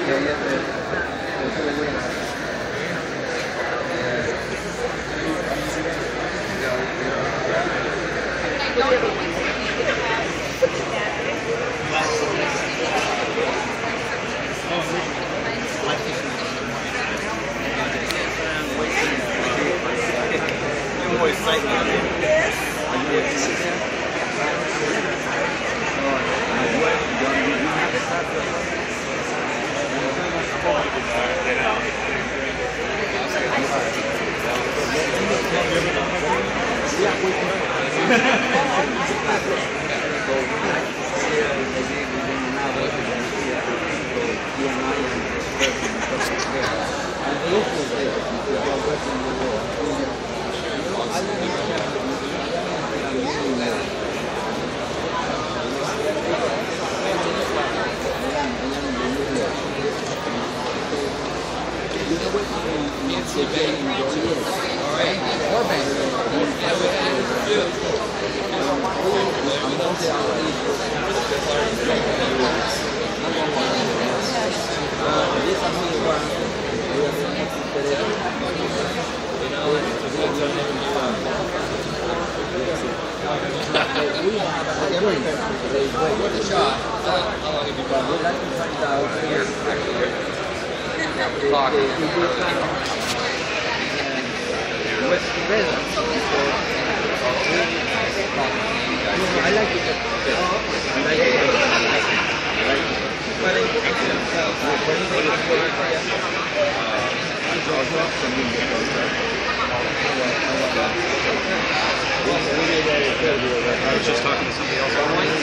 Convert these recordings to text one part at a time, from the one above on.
I was just talking to somebody else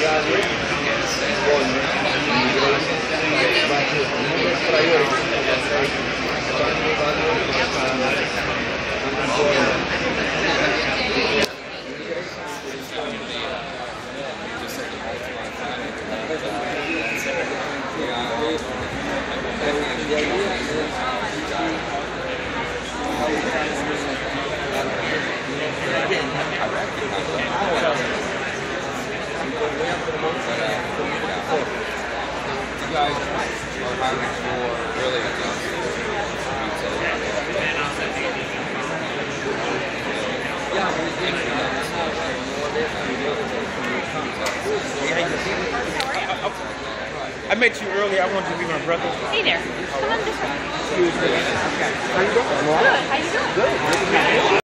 I met you earlier. I wanted to be my brother. Hey there. Come on this way. Okay. How you doing? Good. How you doing? Good.